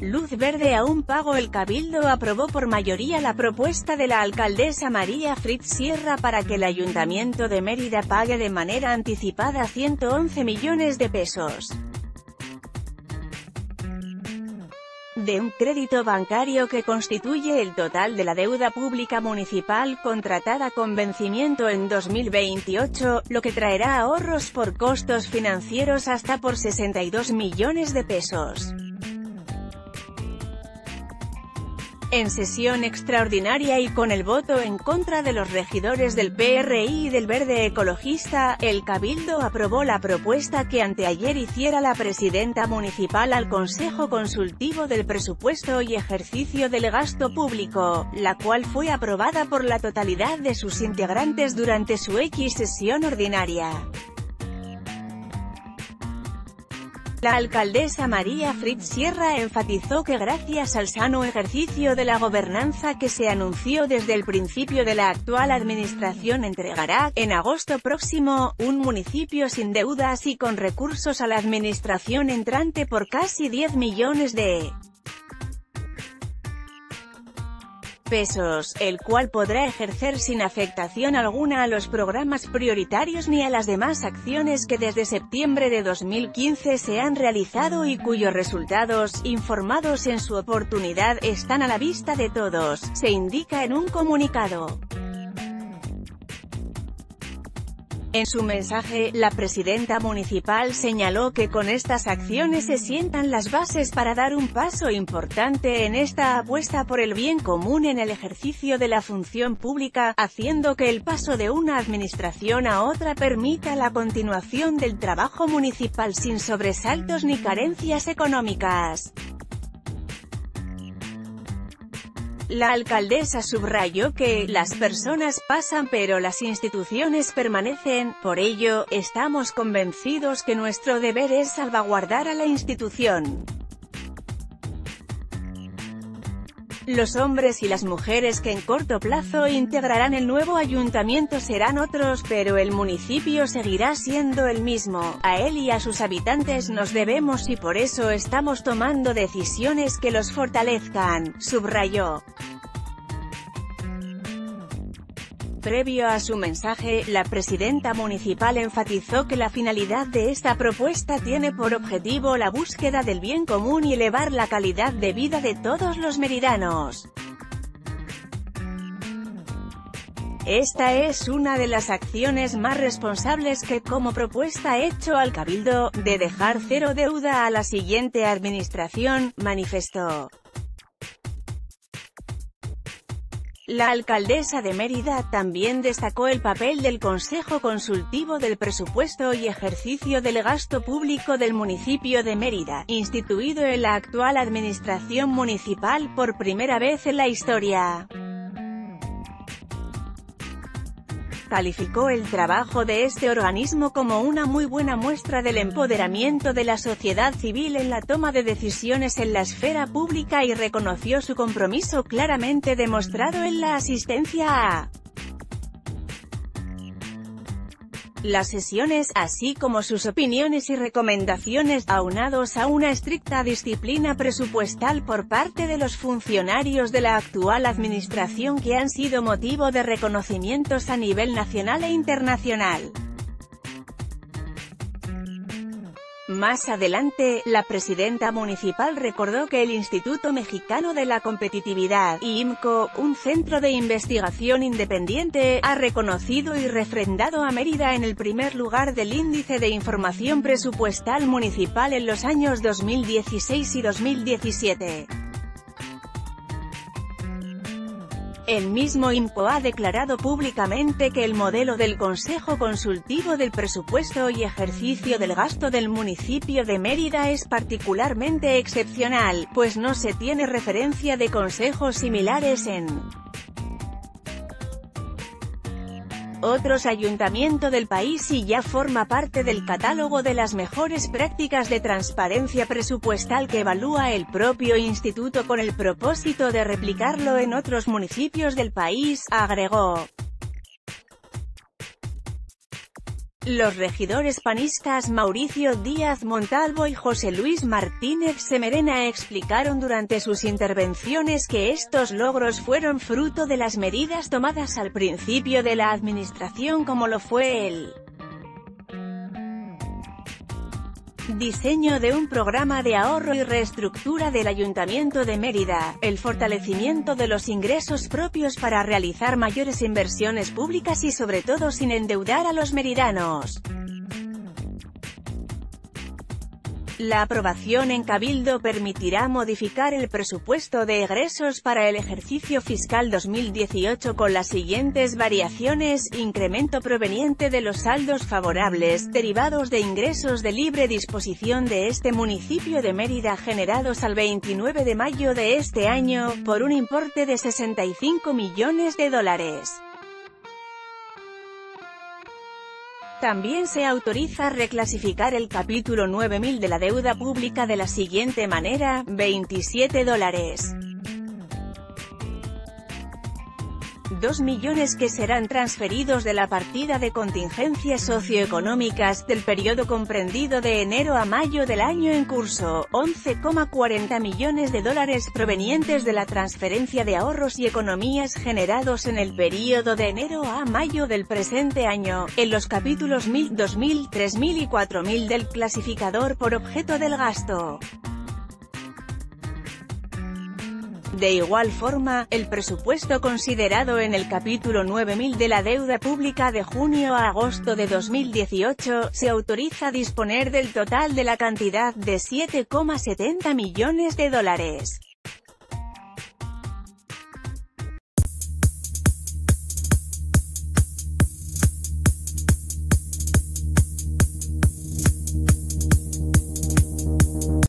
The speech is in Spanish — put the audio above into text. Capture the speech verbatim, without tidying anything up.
luz verde a un pago. El Cabildo aprobó por mayoría la propuesta de la alcaldesa María Fritz Sierra para que el Ayuntamiento de Mérida pague de manera anticipada ciento once millones de pesos de un crédito bancario que constituye el total de la deuda pública municipal contratada con vencimiento en dos mil veintiocho, lo que traerá ahorros por costos financieros hasta por sesenta y dos millones de pesos. En sesión extraordinaria y con el voto en contra de los regidores del P R I y del Verde Ecologista, el Cabildo aprobó la propuesta que anteayer hiciera la presidenta municipal al Consejo Consultivo del Presupuesto y Ejercicio del Gasto Público, la cual fue aprobada por la totalidad de sus integrantes durante su X sesión ordinaria. La alcaldesa María Fritz Sierra enfatizó que gracias al sano ejercicio de la gobernanza que se anunció desde el principio de la actual administración entregará, en agosto próximo, un municipio sin deudas y con recursos a la administración entrante por casi diez millones de pesos, el cual podrá ejercer sin afectación alguna a los programas prioritarios ni a las demás acciones que desde septiembre de dos mil quince se han realizado y cuyos resultados, informados en su oportunidad, están a la vista de todos, se indica en un comunicado. En su mensaje, la presidenta municipal señaló que con estas acciones se sientan las bases para dar un paso importante en esta apuesta por el bien común en el ejercicio de la función pública, haciendo que el paso de una administración a otra permita la continuación del trabajo municipal sin sobresaltos ni carencias económicas. La alcaldesa subrayó que las personas pasan pero las instituciones permanecen, por ello, estamos convencidos que nuestro deber es salvaguardar a la institución. Los hombres y las mujeres que en corto plazo integrarán el nuevo ayuntamiento serán otros, pero el municipio seguirá siendo el mismo. A él y a sus habitantes nos debemos y por eso estamos tomando decisiones que los fortalezcan, subrayó. Previo a su mensaje, la presidenta municipal enfatizó que la finalidad de esta propuesta tiene por objetivo la búsqueda del bien común y elevar la calidad de vida de todos los meridanos. Esta es una de las acciones más responsables que como propuesta ha hecho al Cabildo, de dejar cero deuda a la siguiente administración, manifestó. La alcaldesa de Mérida también destacó el papel del Consejo Consultivo del Presupuesto y Ejercicio del Gasto Público del municipio de Mérida, instituido en la actual administración municipal por primera vez en la historia. Calificó el trabajo de este organismo como una muy buena muestra del empoderamiento de la sociedad civil en la toma de decisiones en la esfera pública y reconoció su compromiso claramente demostrado en la asistencia a las sesiones, así como sus opiniones y recomendaciones, aunados a una estricta disciplina presupuestal por parte de los funcionarios de la actual administración que han sido motivo de reconocimientos a nivel nacional e internacional. Más adelante, la presidenta municipal recordó que el Instituto Mexicano de la Competitividad, I M C O, un centro de investigación independiente, ha reconocido y refrendado a Mérida en el primer lugar del Índice de Información Presupuestal Municipal en los años dos mil dieciséis y dos mil diecisiete. El mismo I M C O ha declarado públicamente que el modelo del Consejo Consultivo del Presupuesto y Ejercicio del Gasto del municipio de Mérida es particularmente excepcional, pues no se tiene referencia de consejos similares en otros ayuntamientos del país y ya forma parte del catálogo de las mejores prácticas de transparencia presupuestal que evalúa el propio instituto con el propósito de replicarlo en otros municipios del país, agregó. Los regidores panistas Mauricio Díaz Montalvo y José Luis Martínez Semerena explicaron durante sus intervenciones que estos logros fueron fruto de las medidas tomadas al principio de la administración, como lo fue el diseño de un programa de ahorro y reestructura del Ayuntamiento de Mérida, el fortalecimiento de los ingresos propios para realizar mayores inversiones públicas y sobre todo sin endeudar a los meridanos. La aprobación en Cabildo permitirá modificar el presupuesto de egresos para el ejercicio fiscal dos mil dieciocho con las siguientes variaciones: incremento proveniente de los saldos favorables, derivados de ingresos de libre disposición de este municipio de Mérida generados al veintinueve de mayo de este año, por un importe de sesenta y cinco millones de dólares. También se autoriza reclasificar el capítulo nueve mil de la deuda pública de la siguiente manera: veintisiete dólares. dos millones que serán transferidos de la partida de contingencias socioeconómicas del periodo comprendido de enero a mayo del año en curso, once coma cuarenta millones de dólares provenientes de la transferencia de ahorros y economías generados en el periodo de enero a mayo del presente año, en los capítulos mil, dos mil, tres mil y cuatro mil del clasificador por objeto del gasto. De igual forma, el presupuesto considerado en el capítulo nueve mil de la deuda pública de junio a agosto de dos mil dieciocho, se autoriza disponer del total de la cantidad de siete coma setenta millones de dólares.